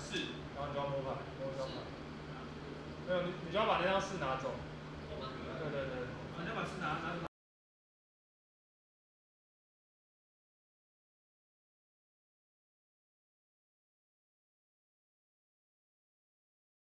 是， 然后你就要摸牌，摸一张牌。没有，你就要把那张4拿走。对对对。 你要把4拿